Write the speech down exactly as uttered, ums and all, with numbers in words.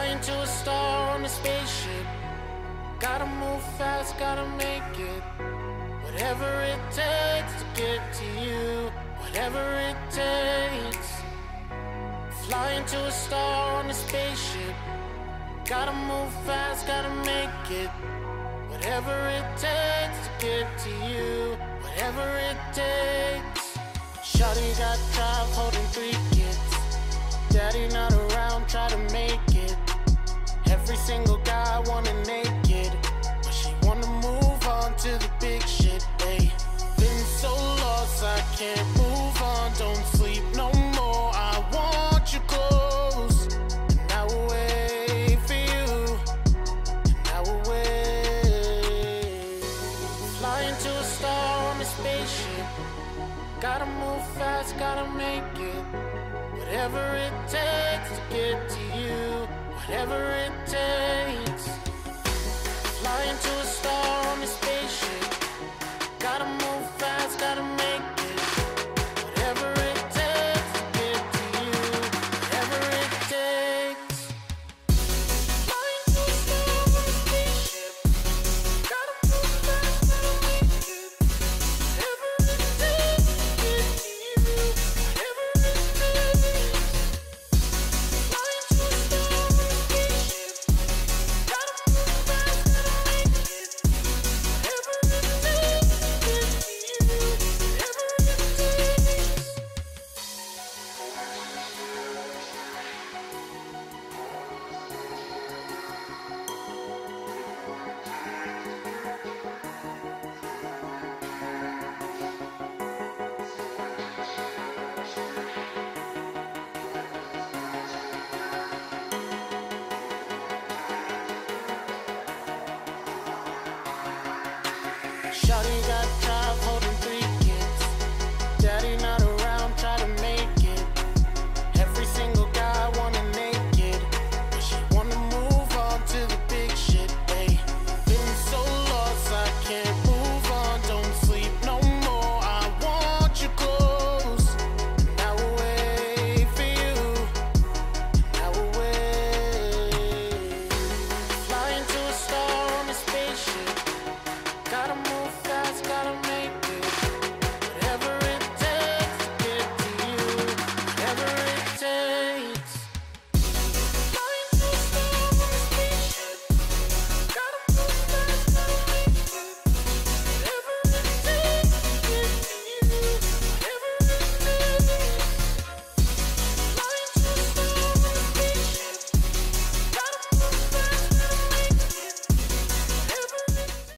Flying to a star on a spaceship. Gotta move fast, gotta make it. Whatever it takes to get to you. Whatever it takes. Flying to a star on a spaceship. Gotta move fast, gotta make it. Whatever it takes to get to you. Whatever it takes. Shawty got drive, holding three kids. Daddy not around, try to make it. Every single guy wanna naked, but she wanna move on to the big shit, ayy. Been so lost, I can't move on. Don't sleep no more, I want you close. And I will wait for you, and I will wait. Flying to a star on a spaceship. Gotta move fast, gotta make it. Whatever it takes to get to you. Whatever it takes. Flying to a star on a spaceship. Gotta move fast, gotta make it. Whatever it takes to get to you. Whatever it takes. Flying to a star on a spaceship. Gotta move fast, gotta make it. Whatever it takes to get to you. Whatever it takes. Flying to a star on a spaceship. Gotta move fast, gotta make it. Whatever it takes to get to you. Whatever it takes. Shawty got